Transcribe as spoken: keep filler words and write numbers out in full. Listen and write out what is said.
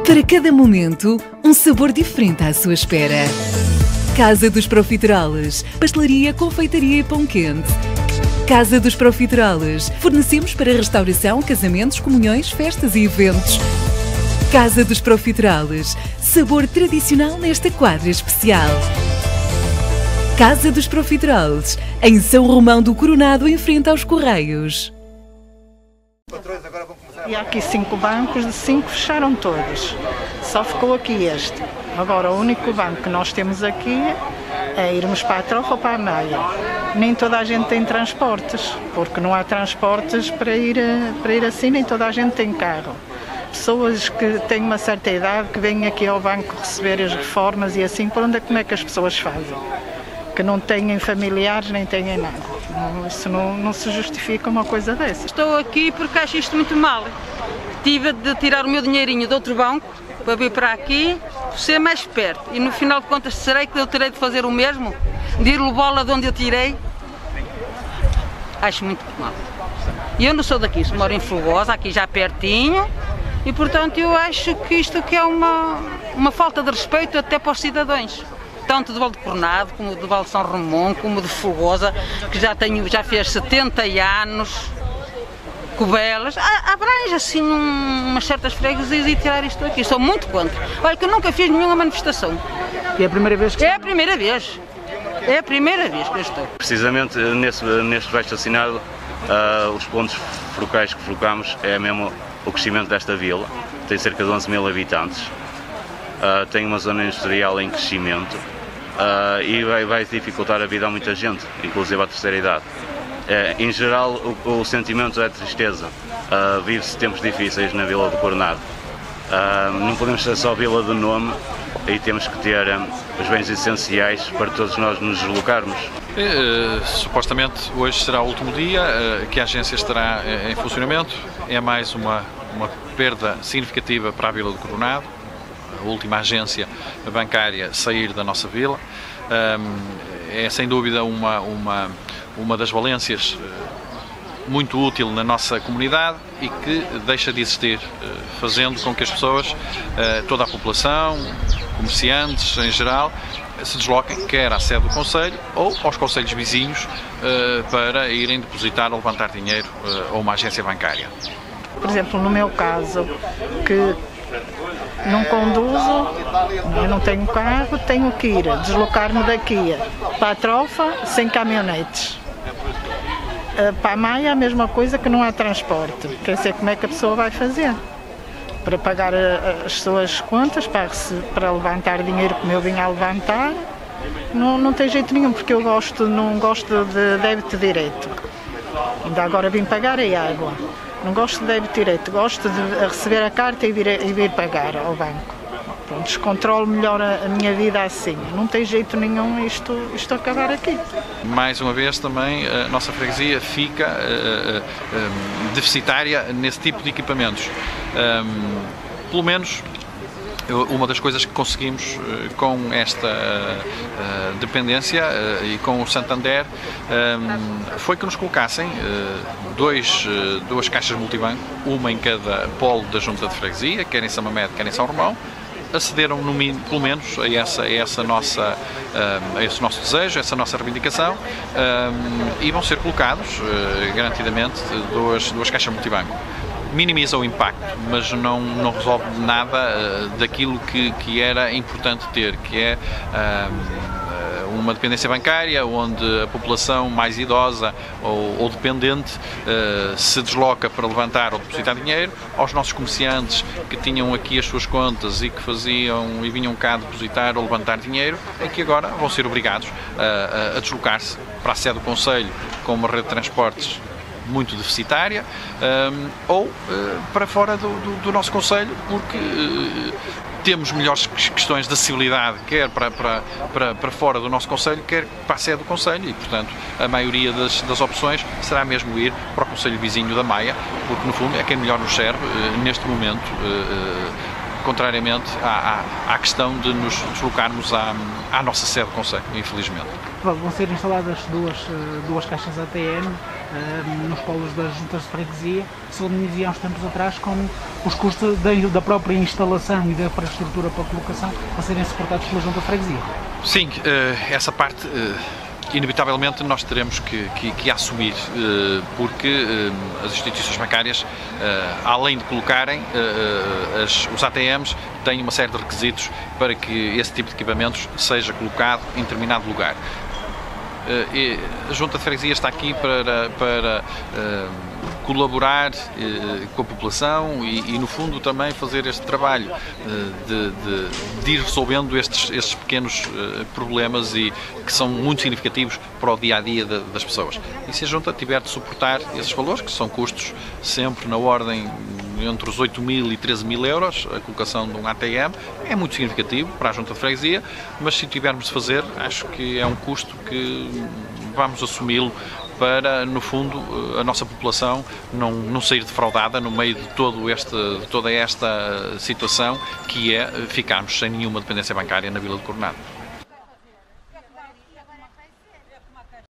Para cada momento, um sabor diferente à sua espera. Casa dos Profiteroles, pastelaria, confeitaria e pão quente. Casa dos Profiteroles, fornecemos para restauração, casamentos, comunhões, festas e eventos. Casa dos Profiteroles, sabor tradicional nesta quadra especial. Casa dos Profiteroles, em São Romão do Coronado, em frente aos Correios. E há aqui cinco bancos, de cinco fecharam todos, só ficou aqui este. Agora, o único banco que nós temos aqui é irmos para a Trofa ou para a Maia. Nem toda a gente tem transportes, porque não há transportes para ir, para ir assim, nem toda a gente tem carro. Pessoas que têm uma certa idade, que vêm aqui ao banco receber as reformas e assim, por onde é, como é que as pessoas fazem? Que não têm familiares, nem têm nada. Não, isso não, não se justifica uma coisa dessa. Estou aqui porque acho isto muito mal. Tive de tirar o meu dinheirinho de outro banco para vir para aqui, por ser mais perto. E no final de contas, será que eu terei de fazer o mesmo? De ir levá-la de onde eu tirei? Acho muito mal. E eu não sou daqui, sou moro em Folgosa, aqui já pertinho. E portanto eu acho que isto que é uma, uma falta de respeito até para os cidadãos. Tanto de Val de Coronado, como de Val de São Romão, como de Folgosa, que já, tenho, já fez setenta anos, Cobelas, abrange assim um, umas certas freguesias e tirar isto aqui. Sou muito contra. Olha que eu nunca fiz nenhuma manifestação. E é a primeira vez que... É a primeira vez. É a primeira vez que eu estou. Precisamente nesse, neste baixo assinado, uh, os pontos focais que focamos é mesmo o crescimento desta vila. Tem cerca de onze mil habitantes, uh, tem uma zona industrial em crescimento. Uh, e vai, vai dificultar a vida a muita gente, inclusive à terceira idade. Uh, em geral, o, o sentimento é tristeza. Uh, Vive-se tempos difíceis na Vila do Coronado. Uh, não podemos ser só vila de nome e temos que ter um, os bens essenciais para todos nós nos deslocarmos. Uh, supostamente hoje será o último dia uh, que a agência estará uh, em funcionamento. É mais uma, uma perda significativa para a Vila do Coronado. A última agência bancária sair da nossa vila. É sem dúvida uma, uma, uma das valências muito útil na nossa comunidade e que deixa de existir, fazendo com que as pessoas, toda a população, comerciantes em geral, se desloquem quer à sede do Conselho ou aos concelhos vizinhos para irem depositar ou levantar dinheiro a uma agência bancária. Por exemplo, no meu caso, que não conduzo, eu não tenho carro, tenho que ir deslocar-me daqui para a Trofa sem caminhonetes. Para a Maia a mesma coisa, que não há transporte. Quer dizer, como é que a pessoa vai fazer? Para pagar as suas contas, para, para levantar dinheiro como eu vim a levantar, não, não tem jeito nenhum, porque eu gosto, não gosto de débito direito. Ainda agora vim pagar a água. Não gosto de débito direito, gosto de receber a carta e vir, e vir pagar ao banco. Pronto, descontrolo melhor a, a minha vida assim. Não tem jeito nenhum isto, isto acabar aqui. Mais uma vez também a nossa freguesia fica uh, uh, um, deficitária nesse tipo de equipamentos. Um, pelo menos uma das coisas que conseguimos uh, com esta uh, dependência uh, e com o Santander um, foi que nos colocassem uh, dois, uh, duas caixas multibanco, uma em cada polo da Junta de Freguesia, quer em São Mamede, quer em São Romão. Acederam no mínimo, pelo menos, a, essa, a, essa nossa, uh, a esse nosso desejo, a essa nossa reivindicação um, e vão ser colocados, uh, garantidamente, duas, duas caixas multibanco. Minimiza o impacto, mas não, não resolve nada uh, daquilo que, que era importante ter, que é uh, uma dependência bancária onde a população mais idosa ou, ou dependente uh, se desloca para levantar ou depositar dinheiro, aos nossos comerciantes que tinham aqui as suas contas e que faziam e vinham cá depositar ou levantar dinheiro, é que agora vão ser obrigados uh, a deslocar-se para a sede do Conselho com uma rede de transportes muito deficitária, um, ou uh, para fora do, do, do nosso Conselho, porque uh, temos melhores questões de acessibilidade, quer para, para, para, para fora do nosso Conselho, quer para a sede do Conselho, e portanto a maioria das, das opções será mesmo ir para o Conselho vizinho da Maia, porque no fundo é quem melhor nos serve uh, neste momento uh, contrariamente à, à, à questão de nos deslocarmos à, à nossa sede do Conselho, infelizmente. Vão ser instaladas duas, duas caixas A T M uh, nos polos das juntas de freguesia. Solenizia há uns tempos atrás com os custos da, da própria instalação e da infraestrutura para a colocação a serem suportados pela junta de freguesia. Sim, uh, essa parte... Uh, inevitavelmente nós teremos que, que, que assumir, porque as instituições bancárias, além de colocarem as, os A T Ms, têm uma série de requisitos para que esse tipo de equipamentos seja colocado em determinado lugar. A Junta de Freguesia está aqui para, para colaborar com a população e, e, no fundo, também fazer este trabalho de, de, de ir resolvendo estes, estes pequenos problemas e que são muito significativos para o dia-a-dia das pessoas. E se a Junta tiver de suportar esses valores, que são custos sempre na ordem entre os oito mil e treze mil euros, a colocação de um A T M, é muito significativo para a Junta de Freguesia, mas se tivermos de fazer, acho que é um custo que vamos assumi-lo para, no fundo, a nossa população não, não sair defraudada no meio de, todo este, de toda esta situação, que é ficarmos sem nenhuma dependência bancária na Vila de Coronado.